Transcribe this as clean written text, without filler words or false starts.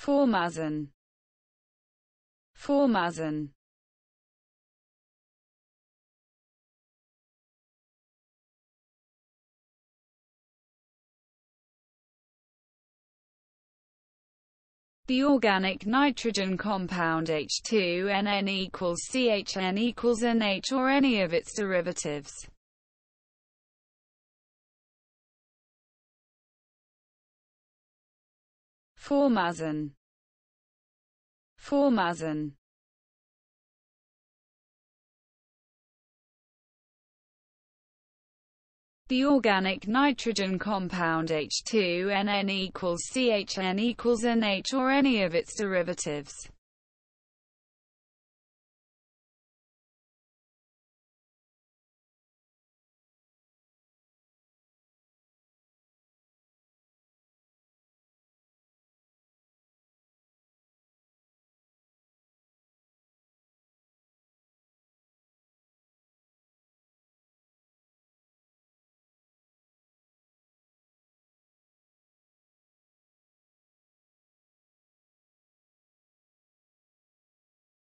Formazan. Formazan. The organic nitrogen compound H2NN equals CHN equals NH or any of its derivatives. Formazan. Formazan. The organic nitrogen compound H2NN equals CHN equals NH or any of its derivatives.